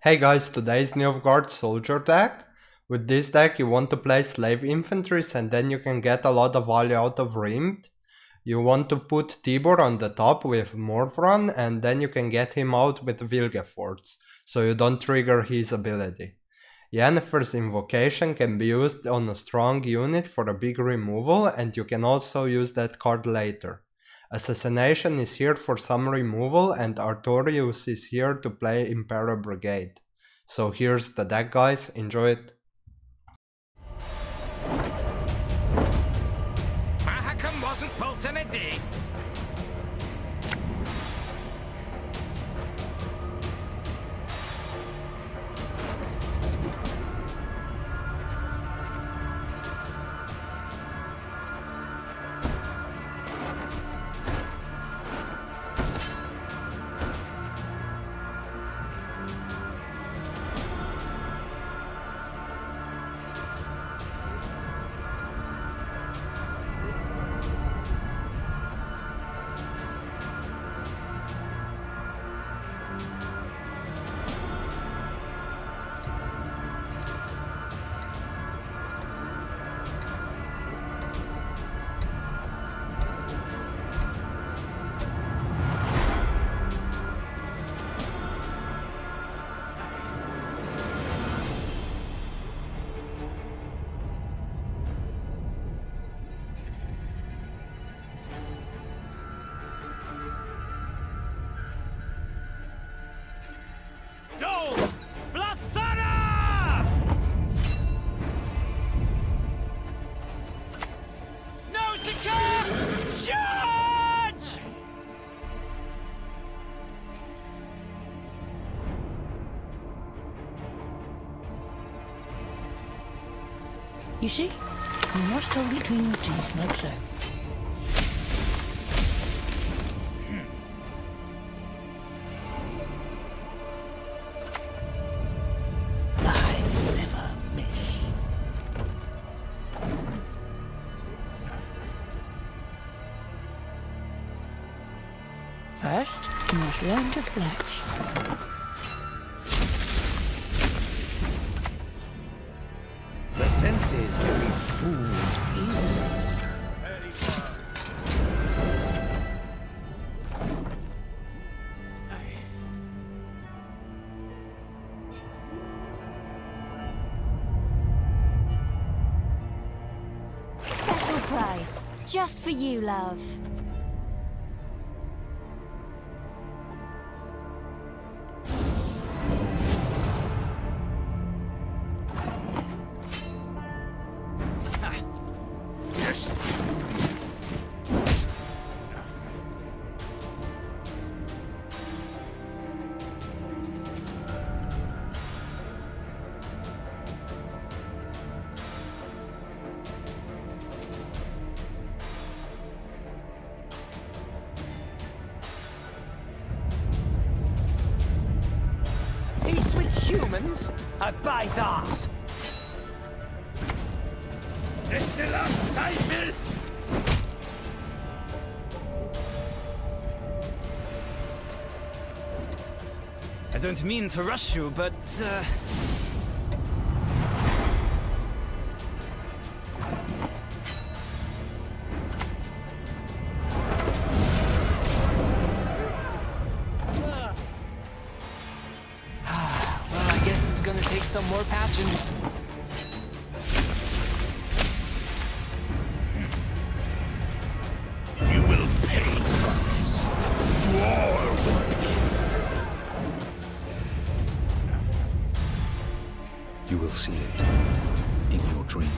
Hey guys, today's Nilfgaard Soldier deck. With this deck you want to play Slave Infantries and then you can get a lot of value out of Rimmed. You want to put Tibor on the top with Morvran and then you can get him out with Vilgefortz, so you don't trigger his ability. Yennefer's Invocation can be used on a strong unit for a big removal and you can also use that card later. Assassination is here for some removal and Artorius is here to play Imperial Brigade. So here's the deck guys, enjoy it! Mahakam wasn't built in a day. You see? You must hold it between your teeth, like so. I never miss. First, you must learn to fletch. The senses can be fooled easily. Special price, just for you, love. Peace with humans? A Bythos! I don't mean to rush you, but well, I guess it's gonna take some more patching. You will pay for this. You all will pay. You will see it in your dream.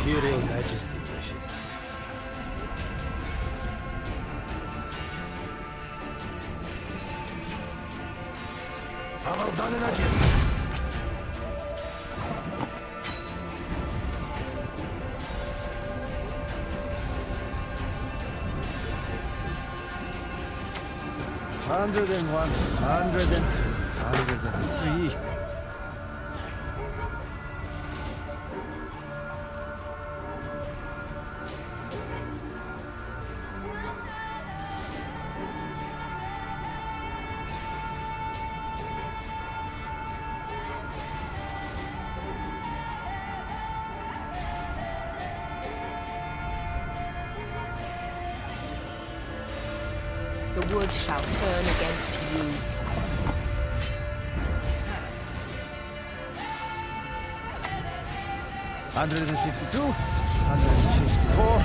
Imperial Majesty wishes. Well done in Majesty. Hundred and one, 102, 103. The wood shall turn against you. Hundred and 52, 154.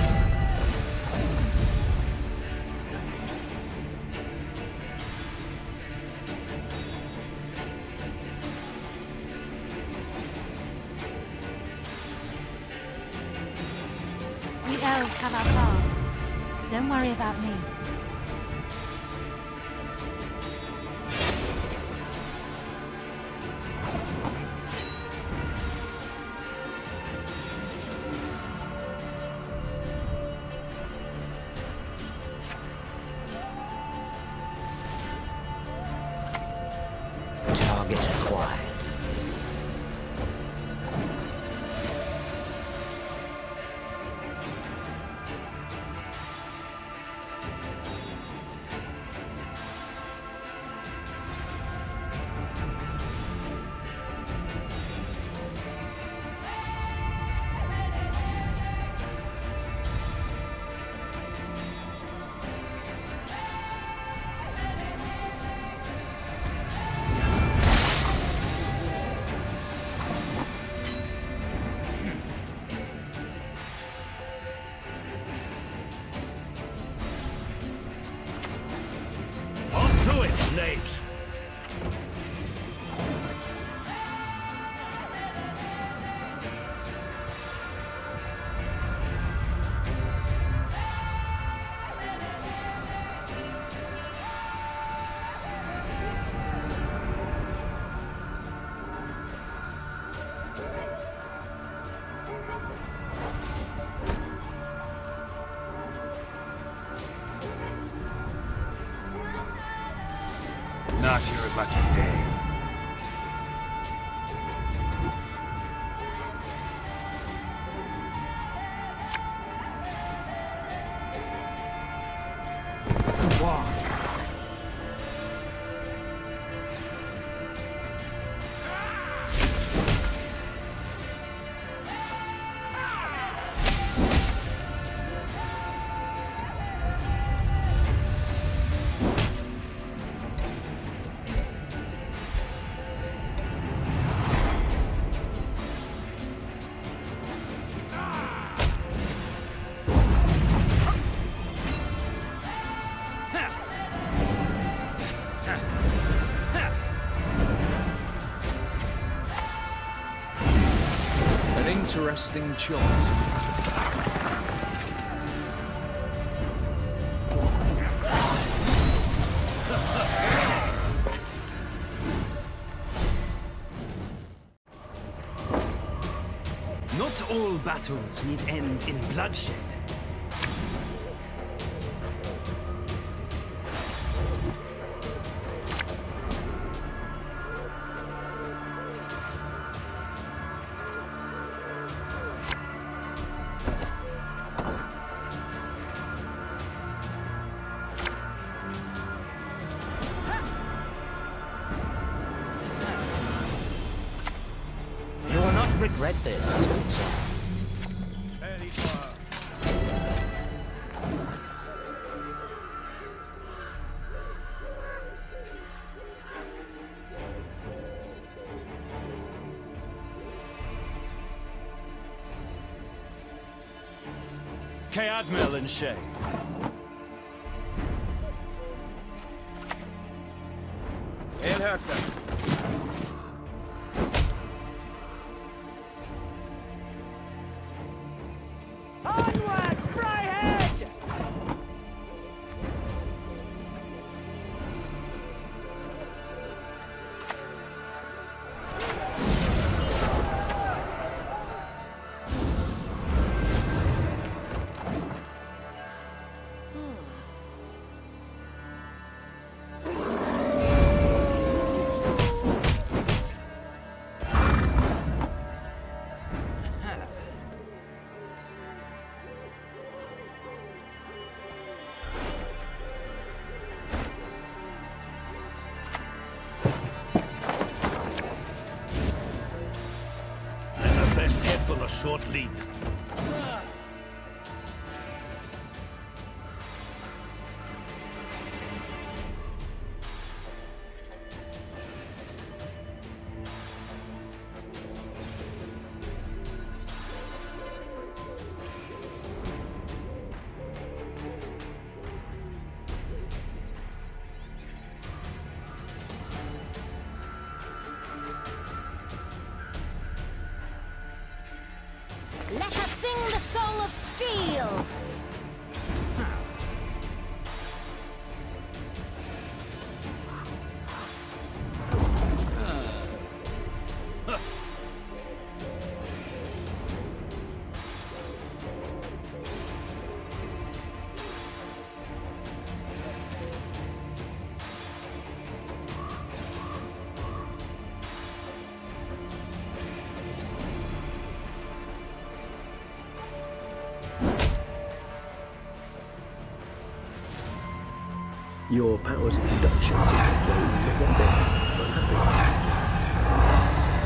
We elves have our paths. Don't worry about me. Target acquired. Do it, knaves! Not your lucky day. An interesting choice. Not all battles need end in bloodshed. You will not regret this. Admiral and Shay. El Herzog. best kept on a short lead. Let us sing the song of steel! Your powers of deduction seem to have grown one bit. Unhappy.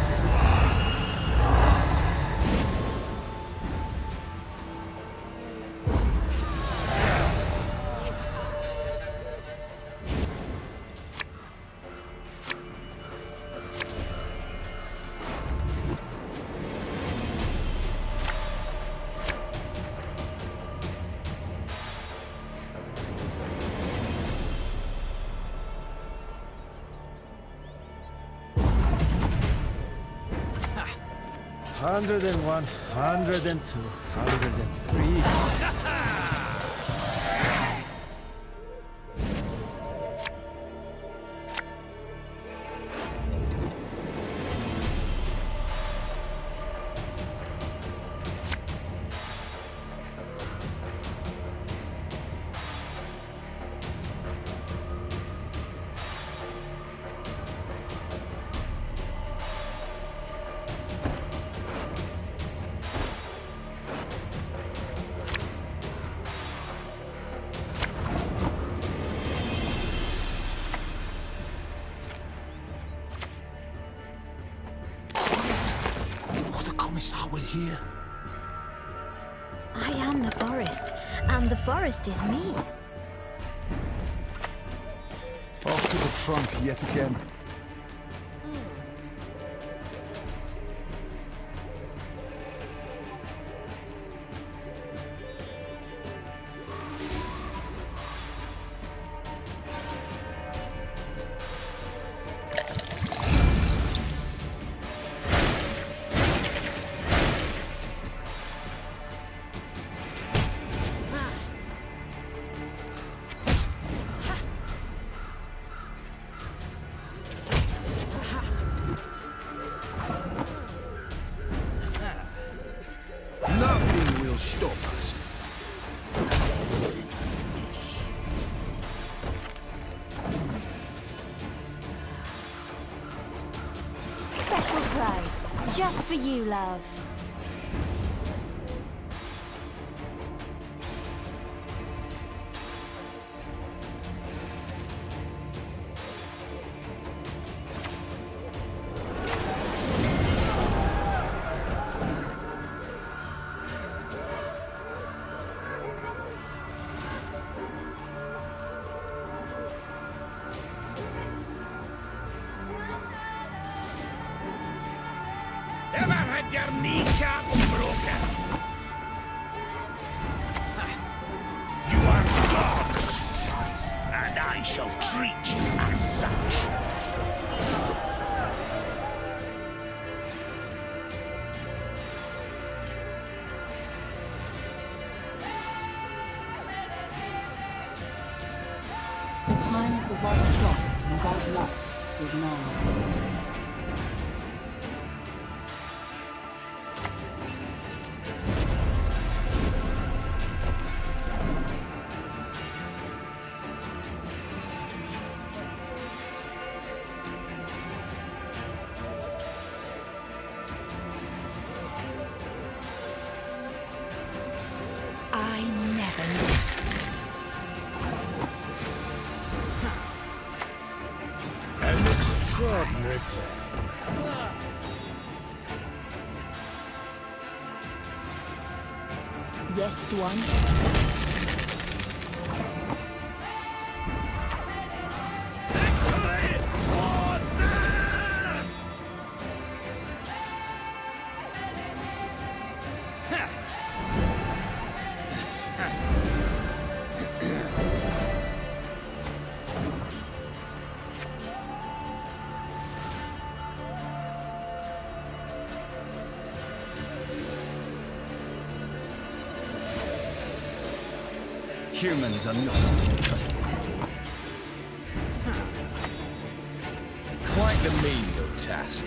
Hundred and 1, 102, 103. Commissar will hear. I am the forest, and the forest is me. Off to the front yet again. Nothing will stop us. Special prize, just for you, love. Ever had your kneecap broken? You are dogs, and I shall treat you as such. The time of the white frost and white light is now. I never miss. An extraordinary plan. yes one. Humans are not to be trusted. Quite the menial task.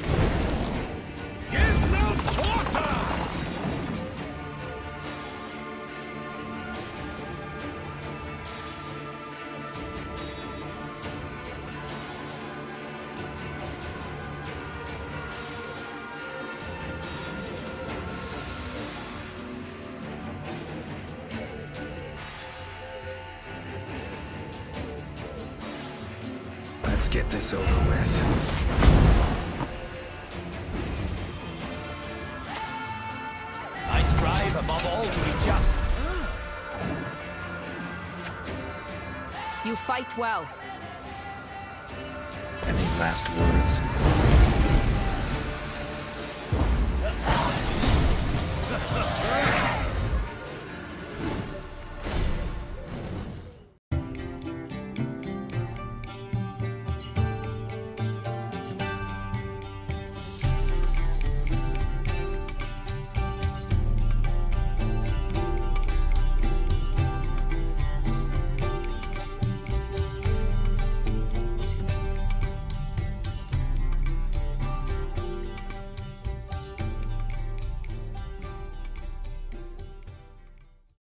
Give no quarter! Let's get this over with. I strive above all to be just. You fight well. Any last words?